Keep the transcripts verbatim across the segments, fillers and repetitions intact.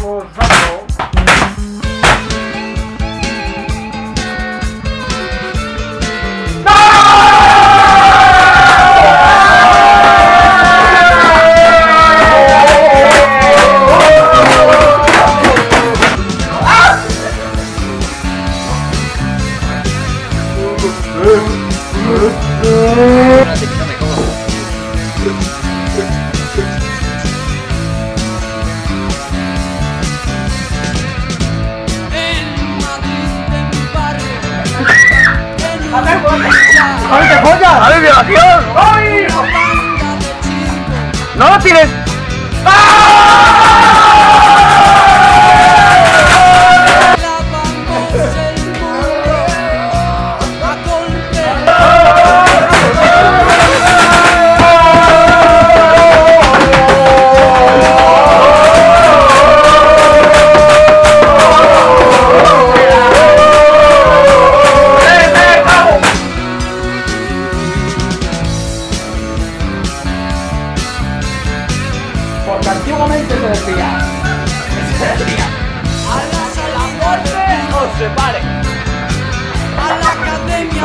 por saco. ¡Ay, te follas! ¡Ay, violación! ¡Ay! ¡No lo tires! Porque antiguamente se decía, se decía, a la muerte os separe. A la academia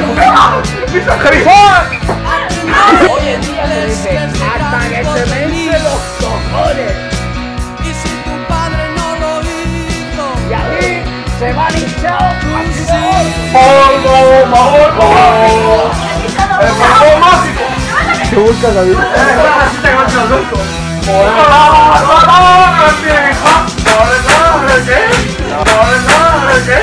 Hoy en día se dice, hasta que se vence los cojones. y si tu padre no lo hizo, Y aquí se va hinchado así de ¡Polvo, polvo! ¡El polvo mágico! ¿Qué buscas, David? ¡Así te enganchas los dos! ¡Por el qué! ¡Por el qué!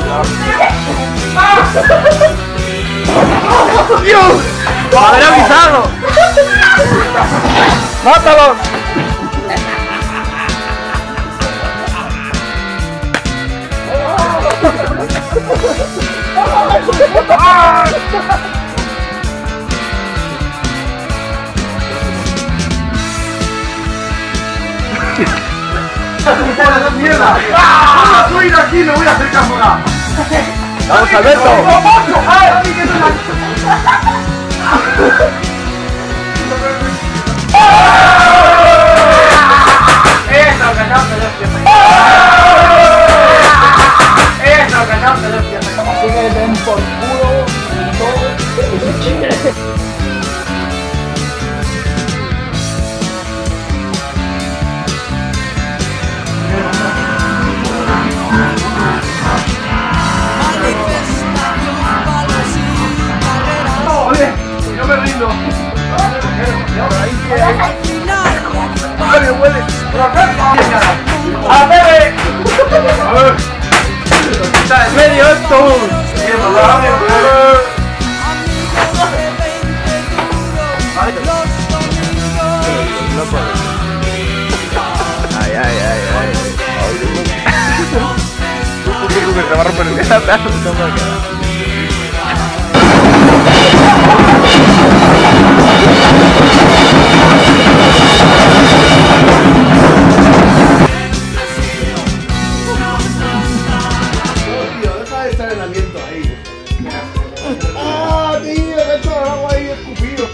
¡Dios! ¡Haber avisado! ¡Mátalos! ¡Mierda! ¡Ah! ¡Voy a ir aquí! ¡Me voy a hacer cámara! ¡Vamos, Alberto! ¡Eso, que no te despierte! ¡Eso, que no te despierte! Así que den por culo y todo y se quiere. ¡Oye! ¡Yo me rindo! ¡Huele, huele! ¡A ver! ¡A ver! ¡Está en medio esto! ¡Ay, ay, ay! ay. Se va a romper el gato. ¡Ah, tío! ¡Me he echado el agua ahí escupido!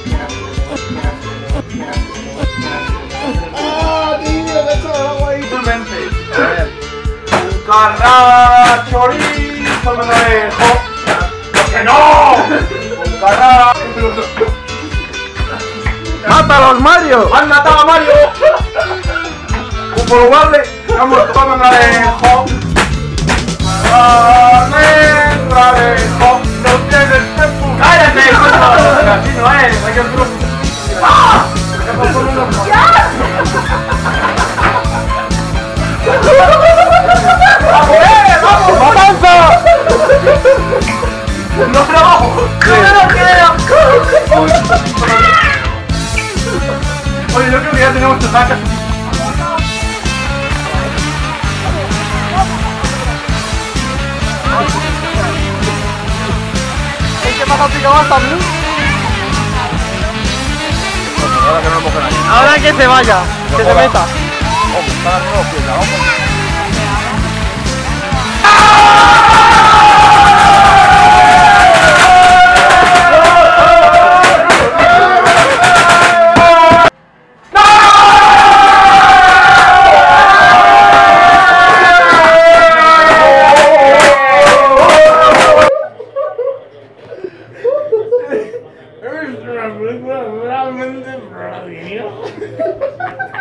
¡Ah, tío! ¡Me he echado el agua ahí! Totalmente. A ver. Un carrá chorizo me lo dejo. ¡Que no! Un carrá. ¡Mátalos, Mario! ¡Han matado a Mario! Un por guarde. Vamos, toma me la dejo. Me la dejo. No tienes que empujar. ¡Cállate! Así no es. Hay que empujar. ¡Ah! ¡Vamos, eh! ¡Vamos! ¡Matanza! ¡No trabajo! ¡No lo creo! Oye, yo creo que ya tenemos que sacar. ¿Qué pasa, pica más también? Ahora que no lo coge nadie. Ahora que se vaya, que se meta. Vamos, para no lo pierda, vamos. ¡No! totalmente Vladimir.